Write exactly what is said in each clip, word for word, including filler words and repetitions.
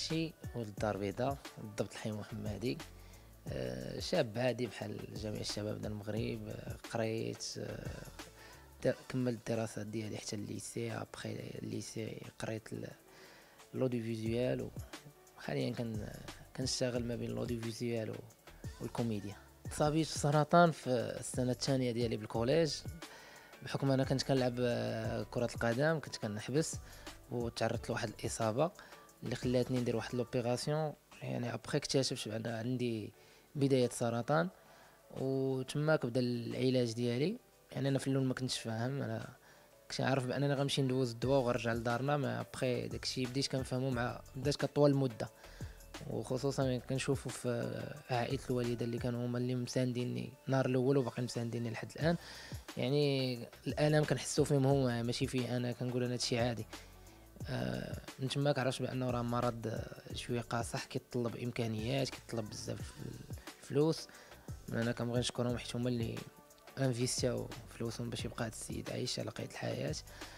العراشي ولد الدار البيضاء بالضبط الحي محمدي. آه، شاب عادي بحال جميع الشباب ديال المغرب. آه، قريت، آه، در- كملت الدراسات ديالي حتى الليسي. ابخي الليسي قريت لوديو فيزيوال، وحاليا كن كنشتغل ما بين لوديو فيزيوال والكوميديا. صابيت في السرطان في السنه الثانيه ديالي بالكوليج، بحكم انا كنت كنلعب آه، كره القدم، كنت كنحبس وتعرضت لواحد الاصابه اللي خلاتني ندير واحد لوبيراسيون. يعني ابخي اكتشفت بان عندي بدايه سرطان، وتماك بدا العلاج ديالي. يعني انا في الاول ما كنتش فاهم، انا كنت عارف بانني غنمشي ندوز الدواء وغنرجع لدارنا. ما ابخي داكشي بديت كنفهمو مع بدات كطول المده، وخصوصا كنشوفو في عائله الوالده اللي كانوا هما اللي مسانديني النهار الاول وباقي مسانديني لحد الان. يعني الالم كنحسو فيهم هما، ماشي فيه انا. كنقول انا هادشي عادي. آه من تماك عرفت بانه راه مرض آه، شويه قاصح، كيتطلب امكانيات، كيتطلب بزاف الفلوس. من انا كنبغي نشكرهم حيت هما اللي انفيستيو فلوسهم باش يبقى هاد السيد عايش على قيد الحياه.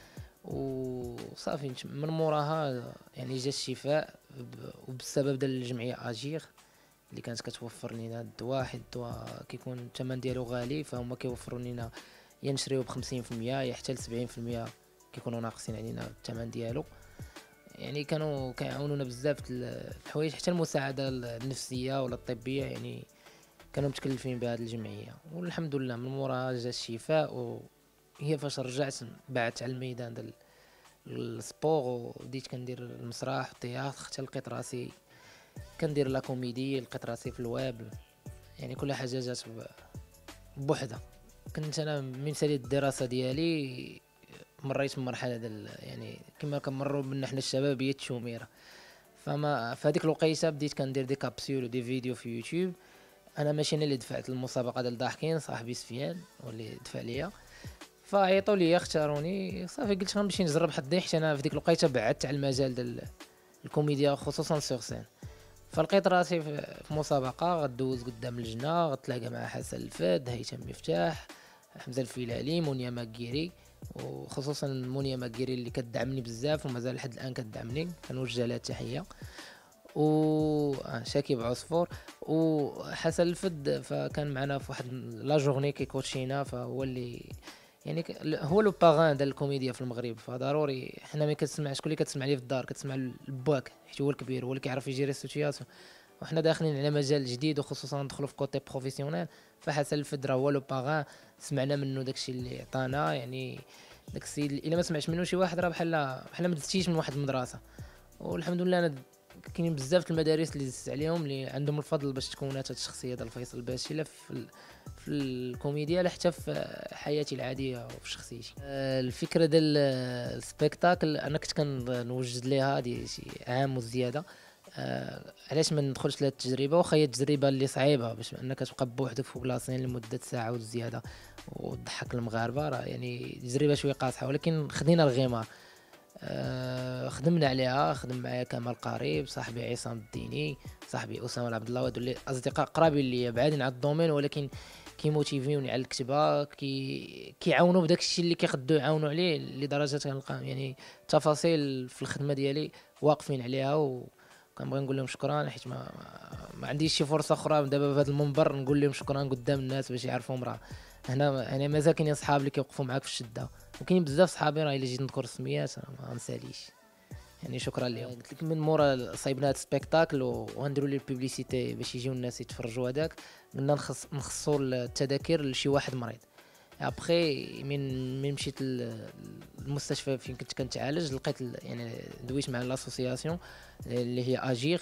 وصافي نت- من موراها يعني جا الشفاء، ب- وبسبب ديال الجمعيه اجير اللي كانت كتوفر لينا الدواء. حيت الدواء كيكون الثمن ديالو غالي، فهما كيوفروا لينا يا نشريو بخمسين في المية يا حتى لسبعين في المية كيكونوا ناقصين علينا الثمن ديالو. يعني كانوا كيعاونونا بزاف د الحوايج، حتى المساعده النفسيه ولا الطبيه. يعني كانوا متكلفين بهذه الجمعيه، والحمد لله من موراها جا الشفاء. وهي فاش رجعت بعدت على الميدان ديال السبور، وبديت كندير المسرح والتياتر، حتى لقيت راسي كندير لا كوميدي، لقيت راسي في الويب. يعني كل حاجه جات ب- بوحدها. كنت انا من ساليت الدراسه ديالي مريت من مرحله ديال يعني كما كنمروا منا حنا الشباب، هي التشوميره. فما في هذيك الوقيته بديت كندير دي كابسول ودي فيديو في يوتيوب. انا ماشي انا اللي دفعت المسابقه ديال ضاحكين، صاحبي سفيان هو اللي دفع ليا. فعيطوا لي اختاروني، صافي قلت غنمشي نجرب حظي، حيت انا في ديك الوقيته بعدت على المجال ديال الكوميديا خصوصا سور سين. فلقيت راسي في في مسابقه غدوز قدام اللجنه، غتلاقى مع حسن الفاد، هيثم مفتاح، حمزه الفيلالي، مونيا ماكيري. وخصوصا مونيا ماكيري اللي كتدعمني بزاف ومازال لحد الان كتدعمني، كنوجه لها التحيه. و آه، شاكيب عصفور وحسن الفد، فكان معنا في واحد لا جورني كيكوتشينا، فهو اللي يعني ك- هو لو باغان ديال الكوميديا في المغرب. فضروري حنا ما كتسمعش كل اللي كتسمع ليه في الدار، كتسمع لباك حيت هو الكبير، هو اللي كيعرف يجيري السيتوياسيون. وحنا داخلين على مجال جديد، وخصوصا ندخلوا في كوتي بروفيسيونيل. فحسن الفدرة هو لو باغان، سمعنا منه داكشي اللي عطانا. يعني داك السيد الا ما سمعش منه شي واحد راه بحال بحال ما دزتيش من واحد المدرسه. والحمد لله انا كاينين بزاف د المدارس اللي دزت عليهم اللي عندهم الفضل باش تكونات هاد الشخصيه ديال فيصل باشي، لا في ال- في الكوميديا لا حتى في حياتي العاديه وفي شخصيتي. آه، الفكره ديال آه، السبيكتاكل انا كنت كنوجد ليها هذه شي عام وزياده. آه علاش ما ندخلش لهاد التجربه، واخا هي التجربه اللي صعيبه باش انك تبقى بوحدك فوق لاصين لمده ساعه وزياده وتضحك المغاربه، راه يعني تجربه شويه قاصحه، ولكن خدينا الغمار. آه خدمنا عليها. خدم معايا كمال قريب، صاحبي عصام الديني، صاحبي اسامه عبد الله، هادو اللي اصدقاء قرابين ليا بعادين على الدومين، ولكن كيموتيفيوني على الكتابه، كي كيعاونوا بداك الشيء اللي كيقدروا يعاونوا عليه لدرجه كنلقى يعني التفاصيل في الخدمه ديالي واقفين عليها. وكنبغي نقول لهم شكرا، حيت ما, ما, ما عنديش شي فرصه اخرى دابا في هذا المنبر نقول لهم شكرا قدام الناس باش يعرفوهم راه هنا. يعني مازال كاينين صحاب اللي كيوقفوا معاك في الشده، وكاين بزاف صحابي راه الا جيت نذكر السميات راه ما غنساليش. يعني شكرا لهم. قلت لك من مورا صايبنا هاد السبيكتاكل و- وغنديروا ليه البوبليسيتي باش يجيو الناس يتفرجوا هذاك. قلنا نخص نخصوا التذاكر لشي واحد مريض. ابخي من من مشيت لل- للمستشفى فين كنت كنتعالج، لقيت ال- يعني دويت مع لاسوسياسيون اللي هي اجير،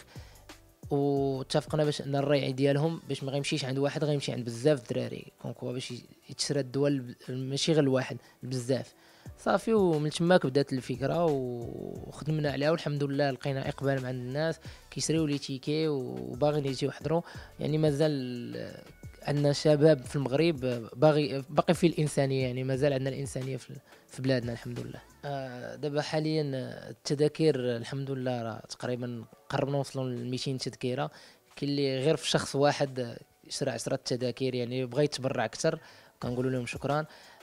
واتفقنا باش ان الريع ديالهم باش ما غيمشيش عند واحد، غيمشي عند بزاف الدراري. دونك هو باش ي- يتشرى الدواء لب- ماشي غير لواحد، بزاف. صافي ومن تماك بدات الفكره و- وخدمنا عليها، والحمد لله لقينا اقبال مع الناس كيشريو لي تيكي وباغيين يجيو يحضروا. يعني مازال عندنا شباب في المغرب باغي باقي في الانسانيه، يعني مازال عندنا الانسانيه في في بلادنا الحمد لله. آه، دابا حاليا التذاكر الحمد لله راه تقريبا قربنا نوصلوا ل مئتين تذكيره. كاين اللي غير في شخص واحد شرا عشرة تذاكر، يعني بغى يتبرع اكثر كنقولوا لهم شكرا.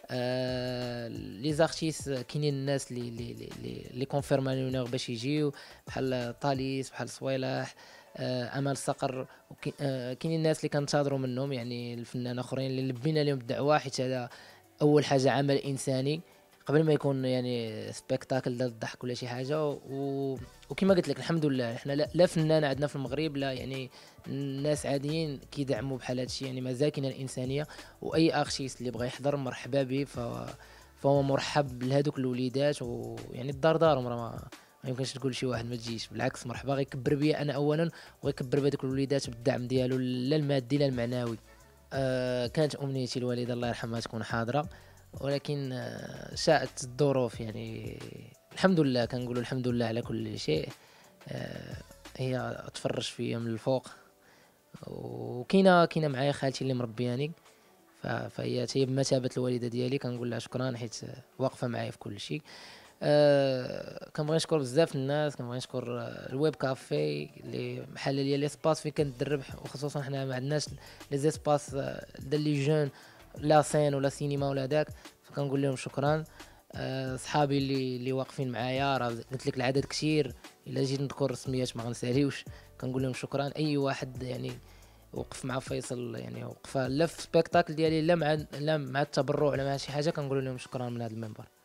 آه لي زارتيست كاينين الناس اللي اللي اللي اللي كونفيرمانيو باش يجيو، بحال طاليس، بحال صويلاح، آه امل صقر، وكي- آه كاينين الناس اللي كنتظروا منهم يعني الفنان اخرين اللي لبينا لهم الدعوه، حيت هذا اول حاجه عمل انساني قبل ما يكون يعني سبيكتاكل ديال الضحك ولا شي حاجه. و... وكما قلت لك الحمد لله احنا لا, لا فنان عندنا في المغرب، لا يعني الناس عاديين كيدعموا بحال هادشي، يعني مازال كاينه الانسانيه. واي ارتيست اللي بغى يحضر مرحبا به، ف... فهو مرحب لهذوك الوليدات. ويعني الدار دارهم، راه ما ما يمكنش تقول شي واحد ما تجيش، بالعكس مرحبا، غيكبر بيا انا اولا، وغيكبر بهذوك الوليدات بالدعم ديالو، لا المادي لا المعنوي. آه كانت امنيتي الوالده الله يرحمها تكون حاضره، ولكن آه شاءت الظروف يعني. الحمد لله، كنقولوا الحمد لله على كل شيء. آه هي تفرج فيا من الفوق، وكاينه كاينه معايا خالتي اللي مربياني، ف- فهي هي بمثابه الوالده ديالي، كنقول لها شكرا حيت واقفه معايا في كل شيء. أه كنبغي نشكر بزاف الناس، كنبغي نشكر آه، الويب كافي اللي محل ديال ليسباس فين كندرب، وخصوصا حنا ما عندناش لي زيسباس آه، ديال لي جون، لا سين ولا سينما ولا داك، فكنقول لهم شكرا. أه صحابي اللي اللي واقفين معايا، راه قلت لك العدد كثير، الا جيت نذكر السميات ما غنساليوش، كنقول لهم شكرا. اي واحد يعني وقف مع فيصل، يعني وقف لا في سبيكتاكل ديالي، لا مع لا مع التبرع، ولا مع شي حاجه، كنقول لهم شكرا من هذا المنبر.